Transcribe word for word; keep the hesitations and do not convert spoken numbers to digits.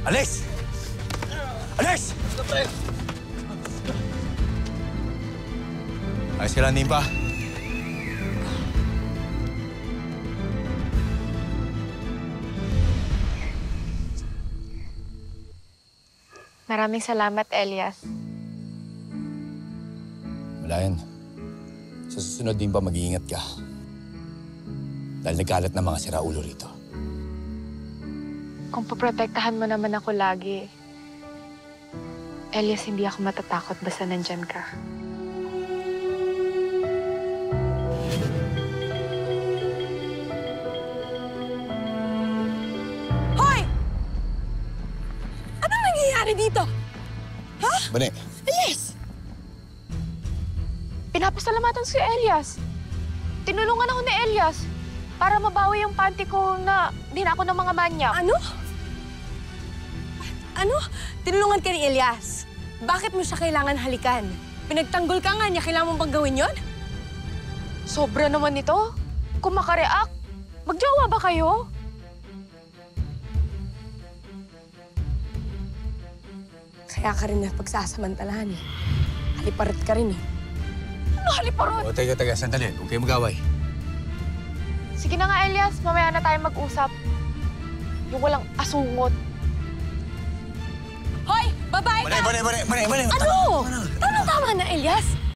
Alis! Alis! Ayos ka lang, Nimpa. Maraming salamat, Elias. Wala yan. Sa susunod din ba mag-iingat ka? Dahil nagkalat na mga siraulo rito. Kung poprotektahan mo naman ako lagi, Elias, hindi ako matatakot basta nandyan ka. Hoy! Anong nangyayari dito? Ha? Bane, Elias! Pinapasalamatan si Elias. Tinulungan ako ni Elias para mabawi yung panty ko na dinako ng mga manyak. Ano? Ano? Tinulungan ka ni Elias. Bakit mo siya kailangan halikan? Pinagtanggol ka nga niya, kailangan mo bang gawin yon? Sobra naman ito. Kung makareact, magjowa ba kayo? Kaya ka rin na pagsasamantalahan eh. Haliparit ka rin eh. Ano haliparot? o teka, teka, sandali. Huwag kayo mag-away. Sige na nga, Elias. Mamaya na tayo mag-usap. Yung walang asungot. Hoy! Babae Bane, ka! bane, bane, bane, bane. Ano? Tama-tama na, Elias.